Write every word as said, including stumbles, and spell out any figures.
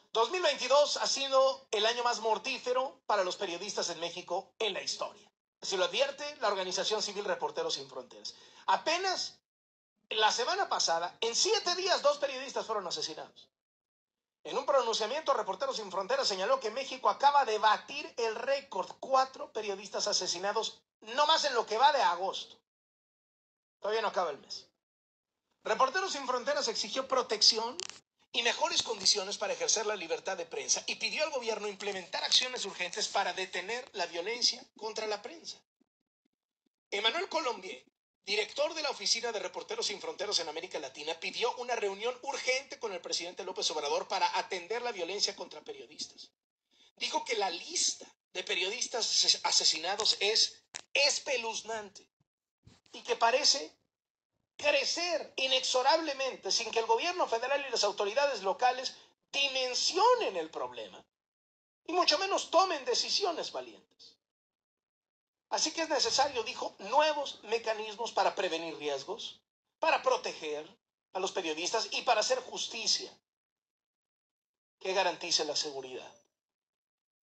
dos mil veintidós ha sido el año más mortífero para los periodistas en México en la historia. Así lo advierte la organización civil Reporteros Sin Fronteras. Apenas la semana pasada, en siete días, dos periodistas fueron asesinados. En un pronunciamiento, Reporteros Sin Fronteras señaló que México acaba de batir el récord. Cuatro periodistas asesinados, no más en lo que va de agosto. Todavía no acaba el mes. Reporteros Sin Fronteras exigió protección y mejores condiciones para ejercer la libertad de prensa y pidió al gobierno implementar acciones urgentes para detener la violencia contra la prensa. Emmanuel Colombier, director de la Oficina de Reporteros Sin Fronteras en América Latina, pidió una reunión urgente con el presidente López Obrador para atender la violencia contra periodistas. Dijo que la lista de periodistas asesinados es espeluznante y que parece crecer inexorablemente sin que el gobierno federal y las autoridades locales dimensionen el problema y mucho menos tomen decisiones valientes. Así que es necesario, dijo, nuevos mecanismos para prevenir riesgos, para proteger a los periodistas y para hacer justicia que garantice la seguridad.